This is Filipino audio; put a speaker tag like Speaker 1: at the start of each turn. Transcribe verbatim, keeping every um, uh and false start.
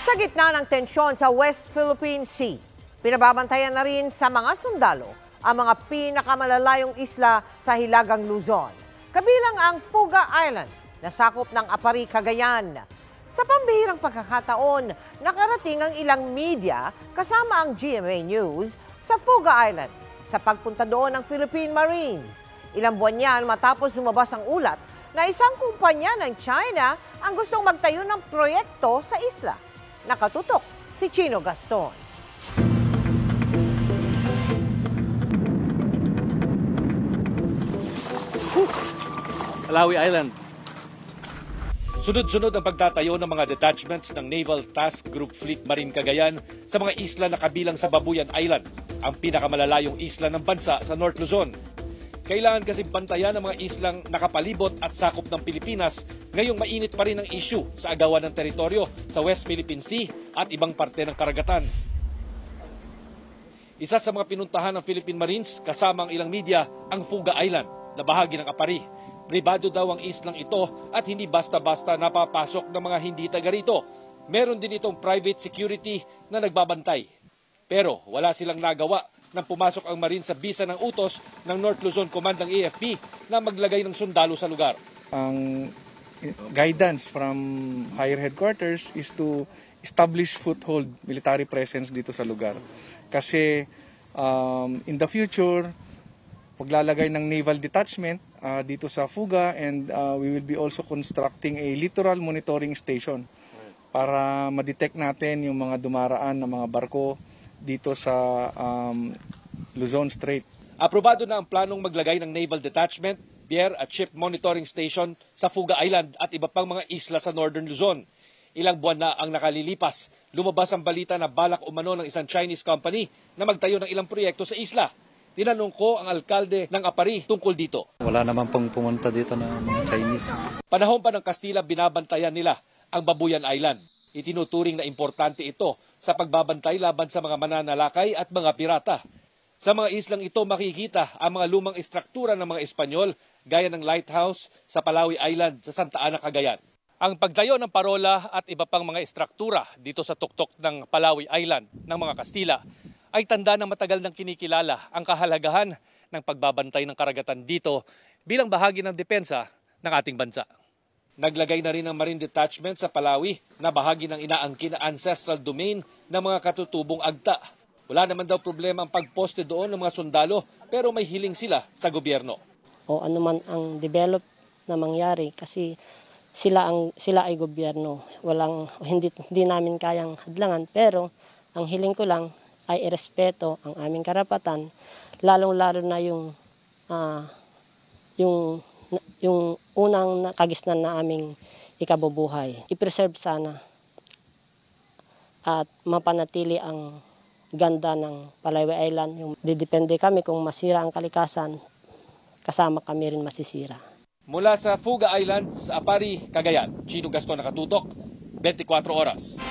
Speaker 1: Sa gitna ng tensyon sa West Philippine Sea, pinababantayan na rin sa mga sundalo ang mga pinakamalalayong isla sa Hilagang Luzon, kabilang ang Fuga Island na sakop ng Apari, Cagayan. Sa pambihirang pagkakataon, nakarating ang ilang media kasama ang G M A News sa Fuga Island sa pagpunta doon ng Philippine Marines. Ilang buwan yan matapos lumabas ang ulat na isang kumpanya ng China ang gustong magtayo ng proyekto sa isla. Nakatutok si Chino Gaston.
Speaker 2: Palawi Island. Sunod-sunod ang pagtatayo ng mga detachments ng Naval Task Group Fleet Marine Cagayan sa mga isla na kabilang sa Babuyan Island, ang pinakamalalayong isla ng bansa sa North Luzon. Kailangan kasi bantayan ang mga islang nakapalibot at sakop ng Pilipinas, ngayong mainit pa rin ang issue sa agawan ng teritoryo sa West Philippine Sea at ibang parte ng karagatan. Isa sa mga pinuntahan ng Philippine Marines kasama ang ilang media ang Fuga Island na bahagi ng Apari. Pribado daw ang islang ito at hindi basta-basta napapasok ng mga hindi taga rito. Meron din itong private security na nagbabantay. Pero wala silang nagawa nang pumasok ang Marine sa bisa ng utos ng North Luzon Command ng A F P na maglagay ng sundalo sa lugar.
Speaker 3: Ang guidance from higher headquarters is to establish foothold military presence dito sa lugar. Kasi um, in the future, maglalagay ng naval detachment uh, dito sa Fuga, and uh, we will be also constructing a littoral monitoring station para ma-detect natin yung mga dumaraan na mga barko dito sa um, Luzon Strait.
Speaker 2: Aprobado na ang planong maglagay ng naval detachment, pier at ship monitoring station sa Fuga Island at iba pang mga isla sa Northern Luzon. Ilang buwan na ang nakalilipas, lumabas ang balita na balak umano ng isang Chinese company na magtayo ng ilang proyekto sa isla. Tinanong ko ang alkalde ng Apari tungkol dito.
Speaker 4: Wala naman pong pumunta dito na mga Chinese.
Speaker 2: Panahon pa ng Kastila, binabantayan nila ang Babuyan Island. Itinuturing na importante ito sa pagbabantay laban sa mga mananalakay at mga pirata. Sa mga islang ito makikita ang mga lumang istruktura ng mga Espanyol gaya ng lighthouse sa Palawi Island sa Santa Ana, Cagayan. Ang pagtayo ng parola at iba pang mga istruktura dito sa tuktok ng Palawi Island ng mga Kastila ay tanda ng matagal nang kinikilala ang kahalagahan ng pagbabantay ng karagatan dito bilang bahagi ng depensa ng ating bansa. Naglagay na rin ng Marine Detachment sa Palawi na bahagi ng inaangkin na ancestral domain ng mga katutubong agta. Wala naman daw problema ang pagposte doon ng mga sundalo, pero may hiling sila sa gobyerno.
Speaker 5: O ano man ang develop na mangyari, kasi sila ang sila ay gobyerno. Walang hindi hindi namin kayang hadlangan, pero ang hiling ko lang ay irespeto ang aming karapatan, lalong-lalo na yung uh, yung yung unang kagisnan na aming ikabubuhay. I-preserve sana at mapanatili ang ganda ng Palawi Island. Yung didepende kami kung masira ang kalikasan, kasama kami rin masisira.
Speaker 2: Mula sa Fuga Island sa Apari, Cagayan, Chino Gaston, nakatutok, twenty-four oras.